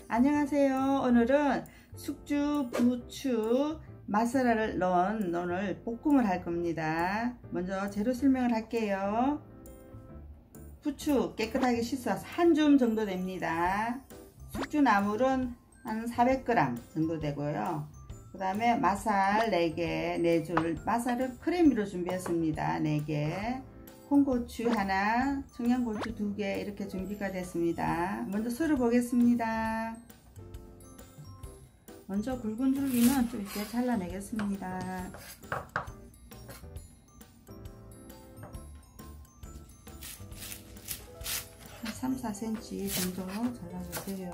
안녕하세요. 오늘은 숙주, 부추, 마사라를 넣은 오늘 볶음을 할 겁니다. 먼저 재료 설명을 할게요. 부추 깨끗하게 씻어서 한 줌 정도 됩니다. 숙주 나물은 한 400g 정도 되고요. 그 다음에 마살 4개, 4줄, 마살을 크래미로 준비했습니다. 4개, 홍고추 하나, 청양고추 2개 이렇게 준비가 됐습니다. 먼저 썰어 보겠습니다. 먼저 굵은 줄기는 좀 이렇게 잘라내겠습니다. 한 3, 4cm 정도 잘라주세요.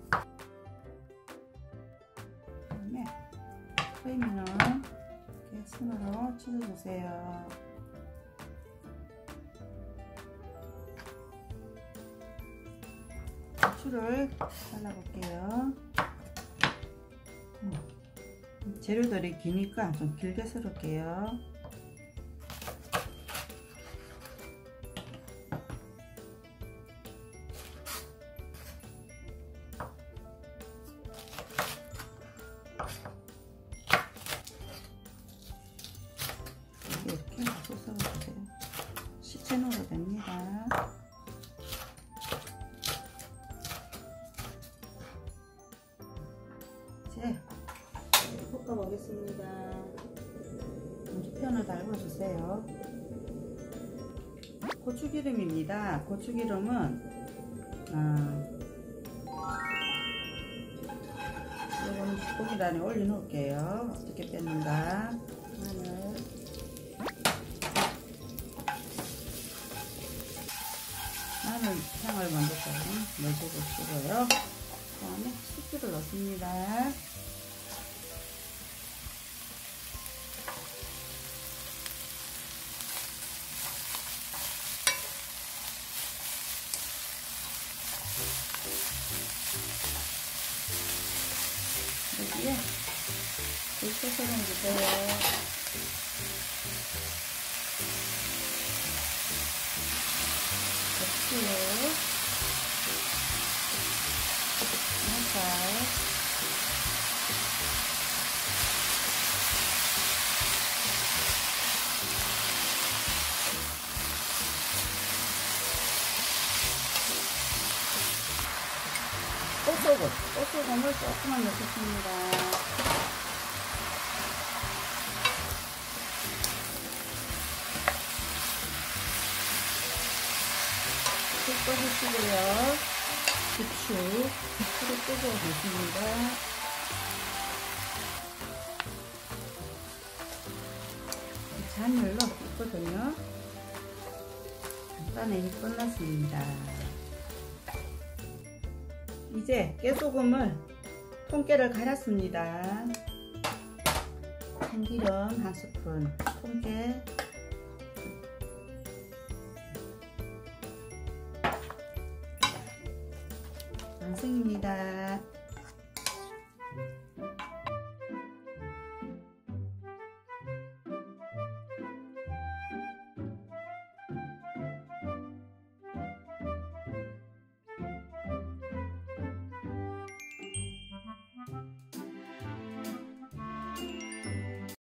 그다음에 크래미는 이렇게 손으로 찢어주세요. 고추를 잘라볼게요. 재료들이 기니까 좀 길게 썰을게요. 이렇게 썰어주세요. 시체 넣어도 됩니다. 이제 볶아보겠습니다. 먼저 편을 달궈주세요. 고추기름입니다. 고추기름은 이건 고기단에 올려놓을게요. 어떻게 뺏는가. 마늘 향을 먼저 좀 넣어주고요. 그 다음에 숙주를 넣습니다. 여기에 물소스를 넣어주세요. 고추, 마살, 꽃소금을 조금만 넣겠습니다. 또 해주고요. 부추를 뜯어 넣습니다. 잔열로 있거든요. 간단히 끝났습니다. 이제 깨소금을 통깨를 갈았습니다. 참기름 1스푼, 통깨, 완성입니다.